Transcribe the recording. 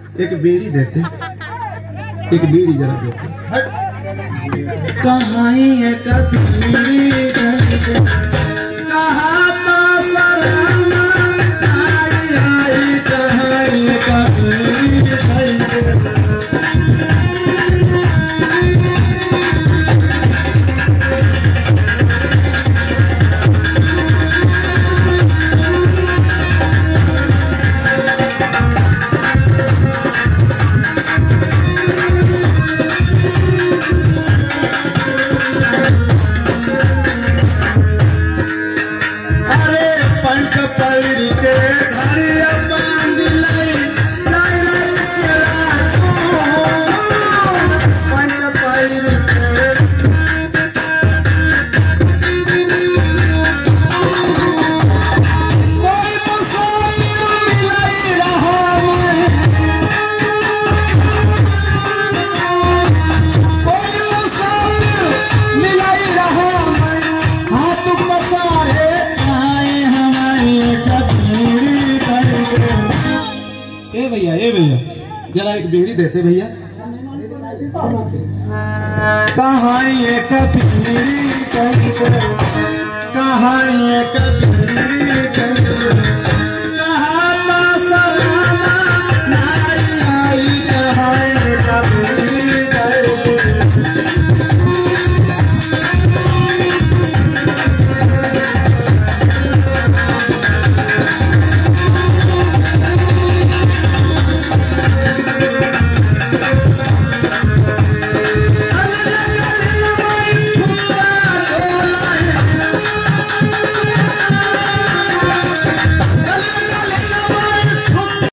एक बीड़ी देते, एक बीड़ी जरा देते। कहाँ है कभी कहाँ तो सराना आई आई, कहाँ है कभी भैया जरा एक बीड़ी देते भैया। कहाँ ये कबीरी कहाँ ये कबीरी